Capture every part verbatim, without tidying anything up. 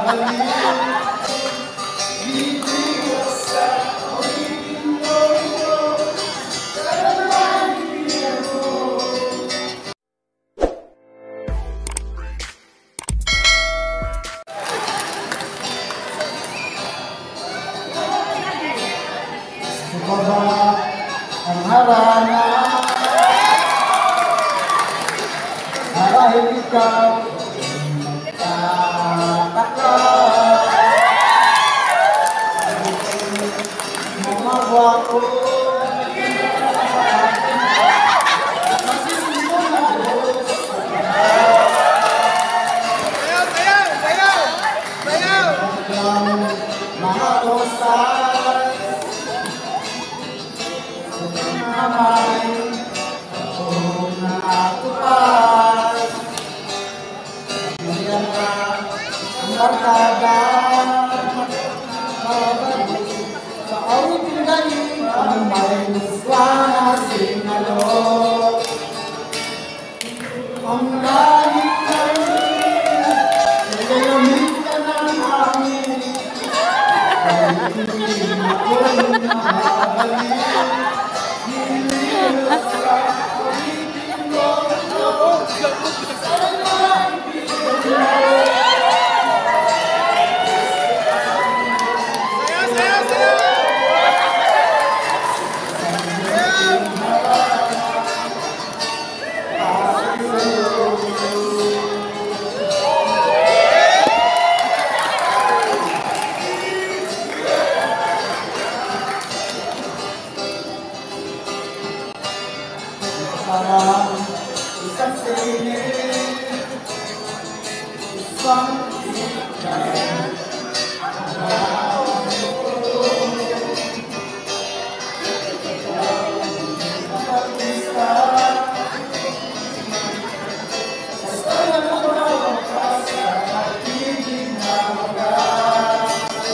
Baba ang harana marahil ikaw tatakla mga wapo Sayaw! Sayaw! Sayaw! Sayaw! mga rosas kamay kung nakatupas Ganyan na ang barkada sa awiting galing ang may muswana sinalo ang galing galing nilalamig ka ng hangin kahit hindi ako nakabalik parang isang sili, isang ikan, artista, sa saya ng wakas, sa pag-ibig na wagas.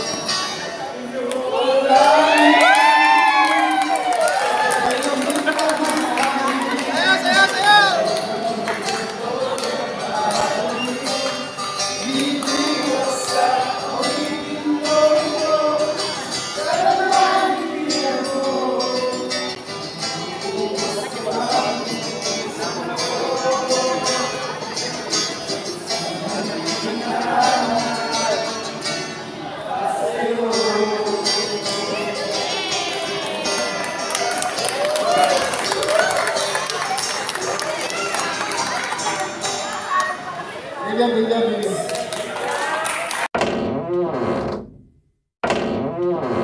Bigyan, bigyan, bigyan.